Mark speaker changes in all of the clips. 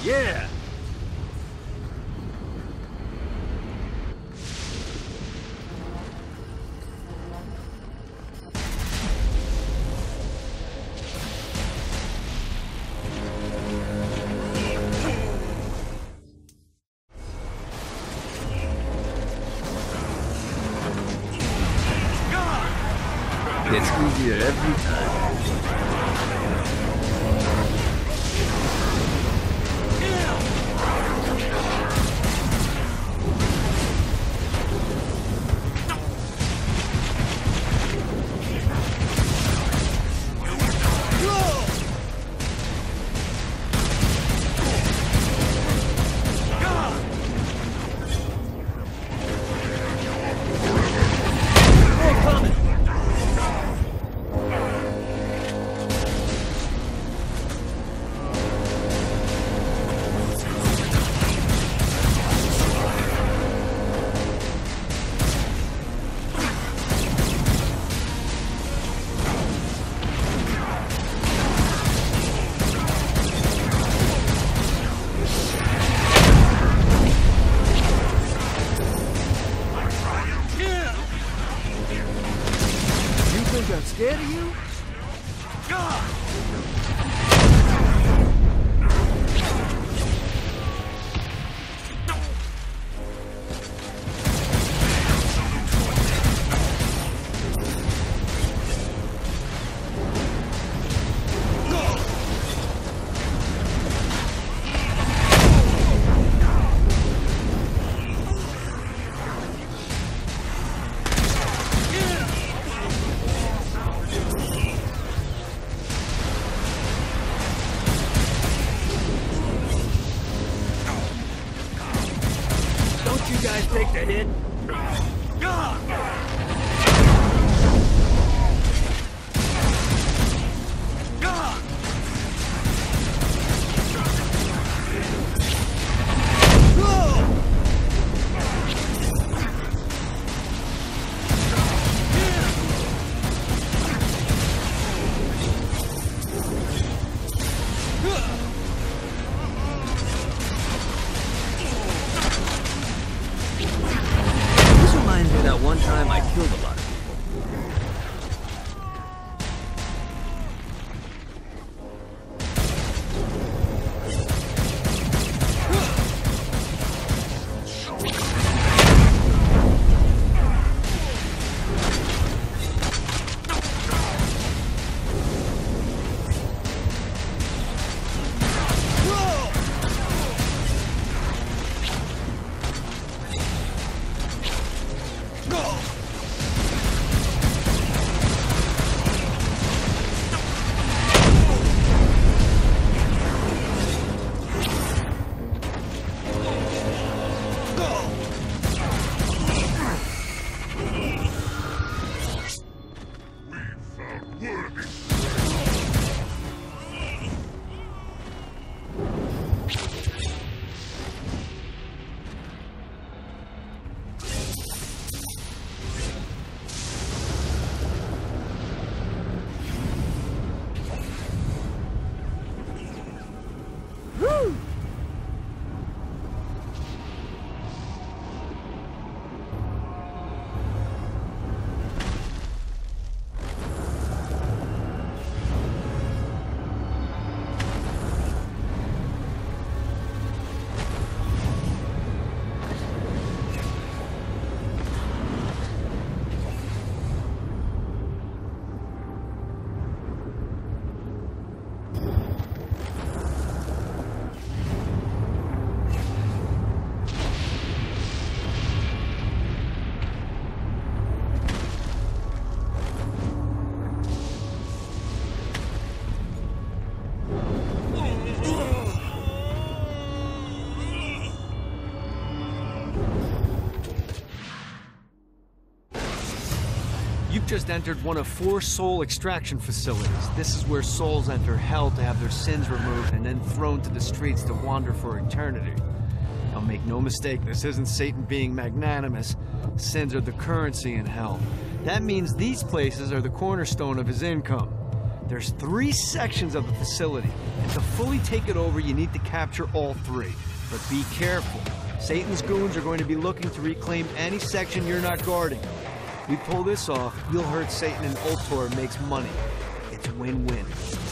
Speaker 1: Yeah! It's easier every time. I'm scared of you? You guys take the hit. That one time I killed a lot of You've just entered one of 4 soul extraction facilities. This is where souls enter hell to have their sins removed and then thrown to the streets to wander for eternity. Now make no mistake, this isn't Satan being magnanimous. Sins are the currency in hell. That means these places are the cornerstone of his income. There's 3 sections of the facility, and to fully take it over, you need to capture all 3. But be careful. Satan's goons are going to be looking to reclaim any section you're not guarding. If we pull this off, you'll hurt Satan and Ultor makes money. It's win-win.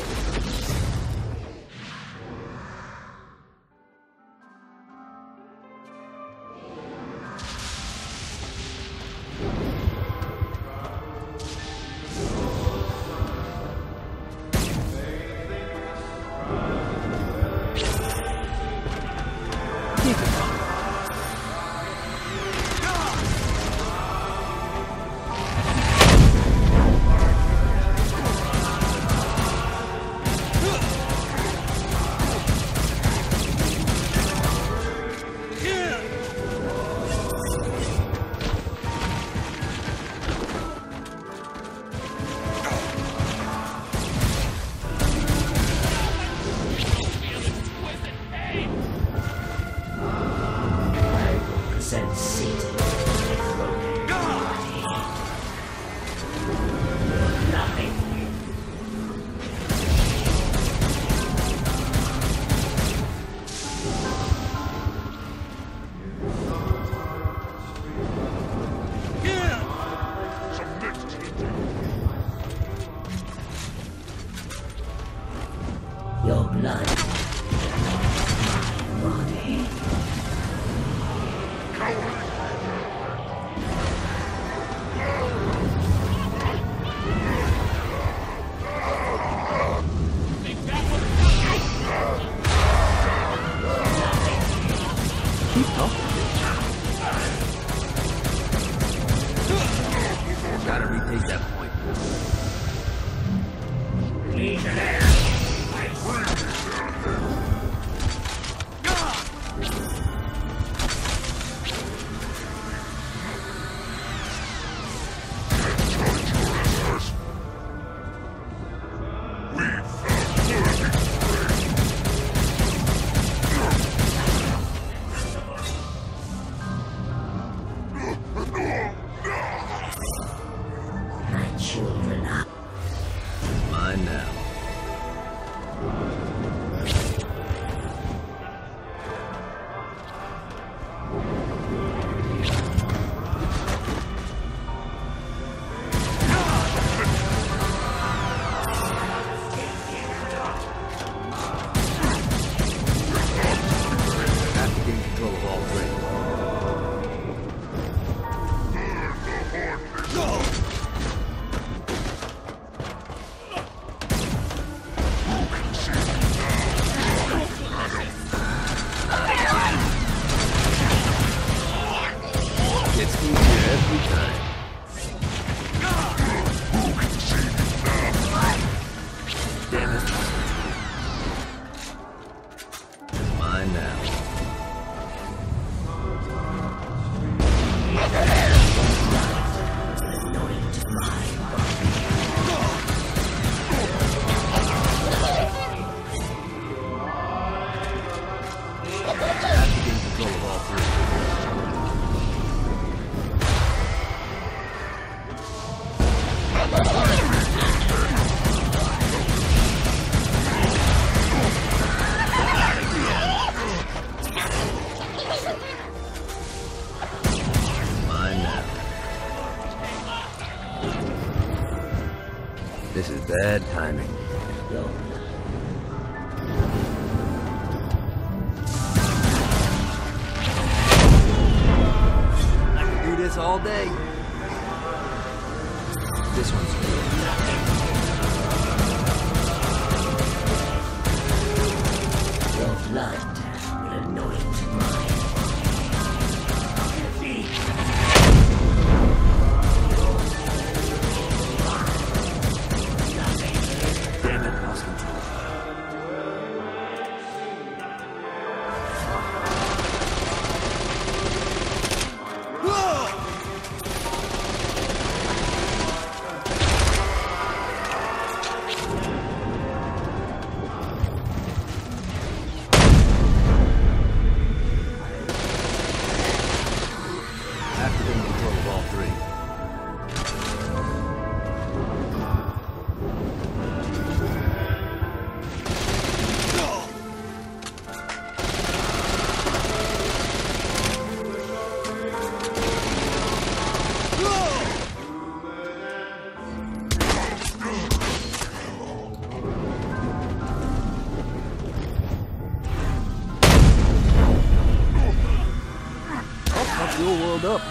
Speaker 2: Your blood. My body.
Speaker 1: Keep talking. Gotta retake that point.
Speaker 2: Legionnaire.
Speaker 1: Mine now. Have to gain control of all 3. Gets easier every time. Damn it. Mine now. Have to gain control of all 3. Mine now. This is bad timing. I can do this all day. This one's good.
Speaker 2: Your blood will anoint mine.
Speaker 1: Damn it, lost control.
Speaker 3: Hold up.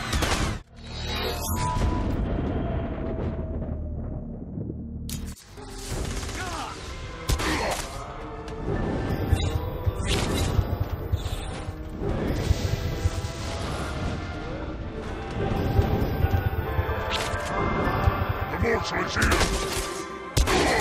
Speaker 4: The marksman's here!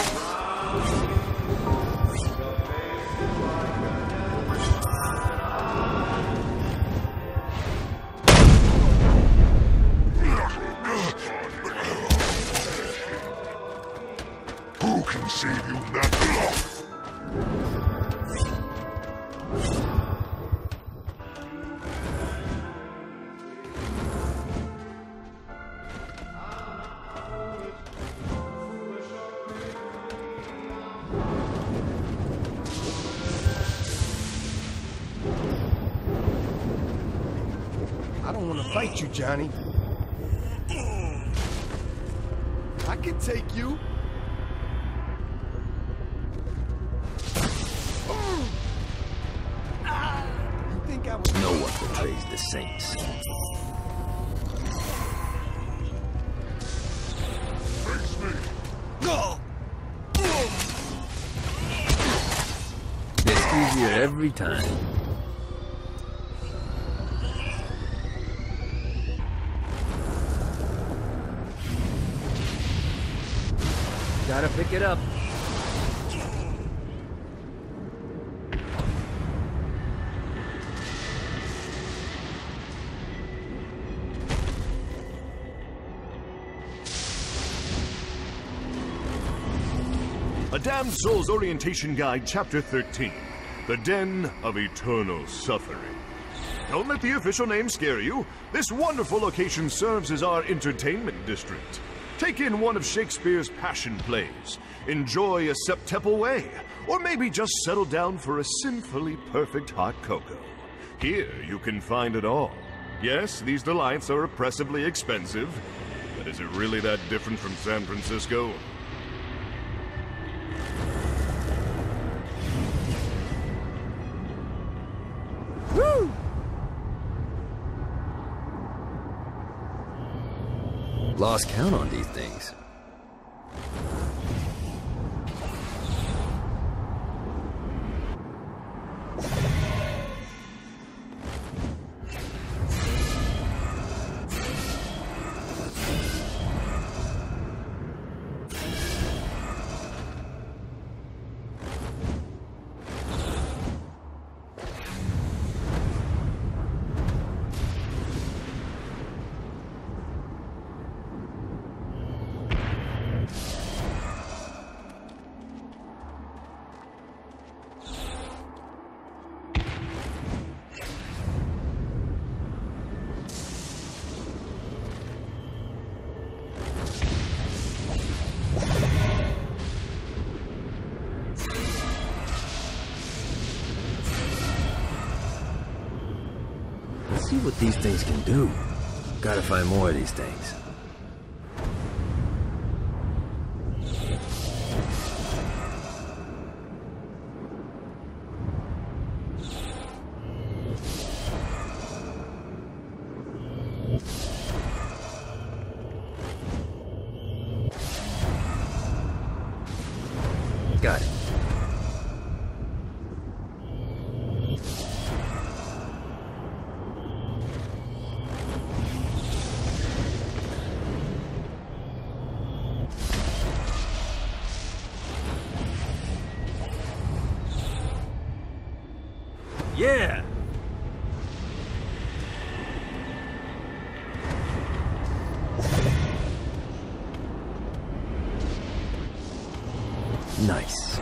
Speaker 4: Who can save you now?
Speaker 3: I don't want to fight you, Johnny. I can take you. You think I was...
Speaker 5: No one betrays the Saints.
Speaker 4: Face me!
Speaker 5: It's easier every time. Gotta pick it up.
Speaker 6: A Damned Soul's Orientation Guide, Chapter 13. The Den of Eternal Suffering. Don't let the official name scare you. This wonderful location serves as our entertainment district. Take in one of Shakespeare's Passion plays. Enjoy a septuple way. Or maybe just settle down for a sinfully perfect hot cocoa. Here you can find it all. Yes, these delights are oppressively expensive. But is it really that different from San Francisco?
Speaker 3: Woo!
Speaker 5: Lost count on these things. Let's see what these things can do. Gotta find more of these things. Got it. Yeah! Nice.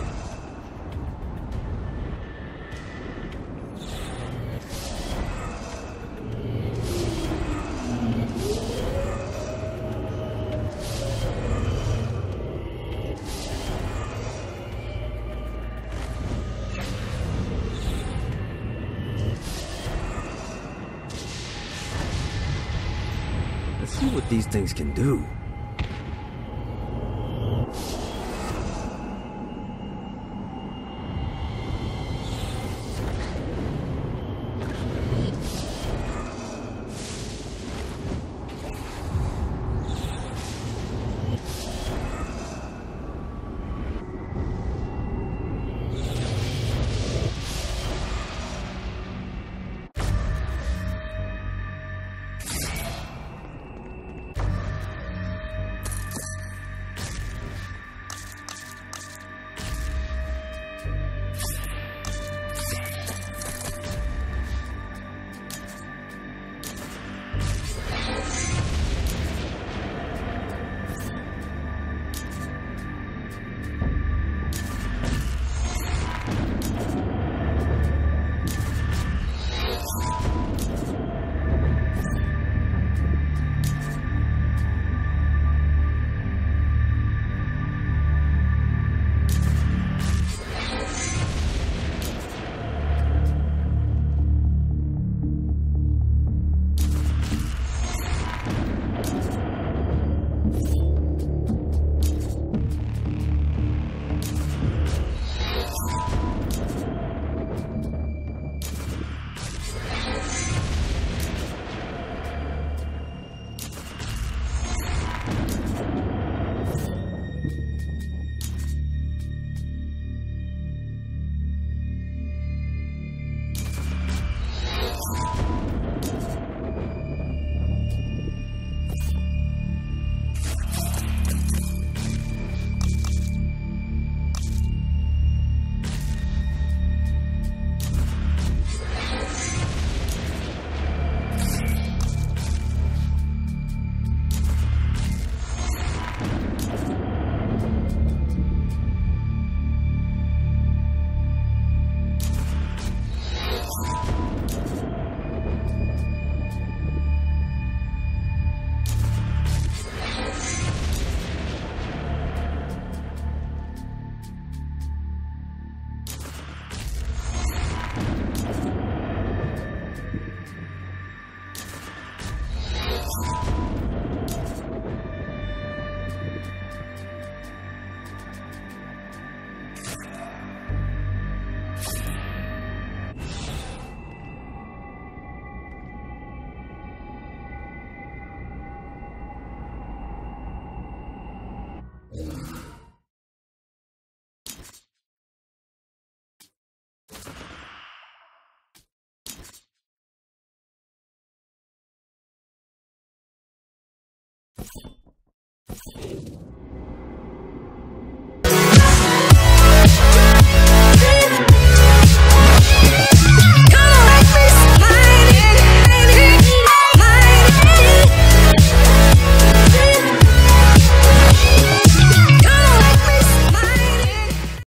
Speaker 5: Let's see what these things can do.